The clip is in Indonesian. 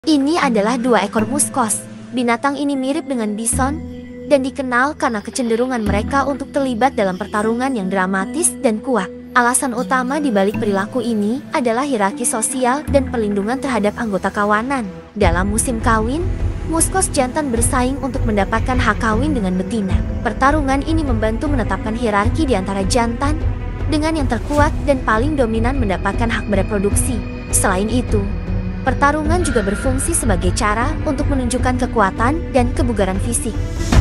Ini adalah dua ekor muskos. Binatang ini mirip dengan bison dan dikenal karena kecenderungan mereka untuk terlibat dalam pertarungan yang dramatis dan kuat. Alasan utama di balik perilaku ini adalah hierarki sosial dan perlindungan terhadap anggota kawanan. Dalam musim kawin, muskos jantan bersaing untuk mendapatkan hak kawin dengan betina. Pertarungan ini membantu menetapkan hierarki di antara jantan, dengan yang terkuat dan paling dominan mendapatkan hak bereproduksi. Selain itu, pertarungan juga berfungsi sebagai cara untuk menunjukkan kekuatan dan kebugaran fisik.